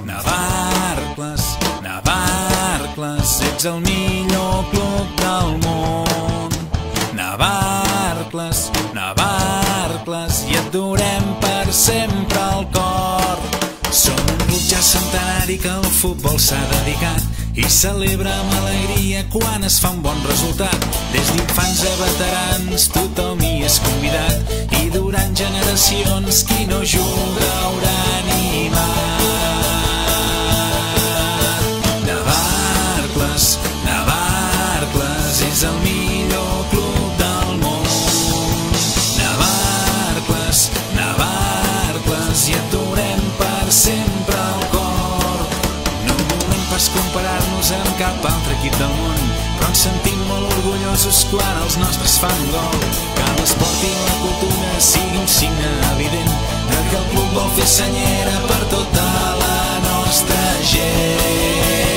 Navarcles, Navarcles, ets el millor club del món. Navarcles, Navarcles, i et durem per sempre al cor. Som un club ja centenari que al futbol s'ha dedicat i celebra amb alegria quan es fa un bon resultat. Des d'infants a veterans tothom hi és convidat i durant generacions qui no juga haurà animat. Navarcles, Navarcles, és el millor club del món. Navarcles, Navarcles, i et durem per sempre al cor. No volem pas comparar-nos amb cap altre equip del món, però ens sentim molt orgullosos quan els nostres fan gol. Que l'esport i la cultura sigui un signe evident de que el club vol fer senyera per tota la nostra gent.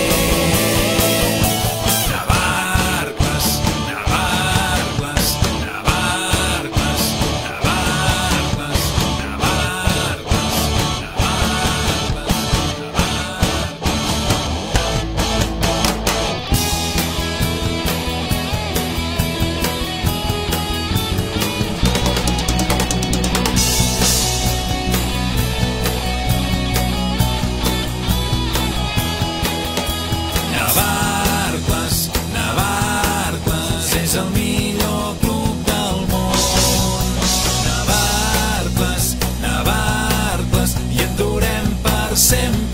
Navarcles, Navarcles, Navarcles, Navarcles, Navarcles, Navarcles, Navarcles, és el millor club del món. Navarcles, Navarcles, i et durem per sempre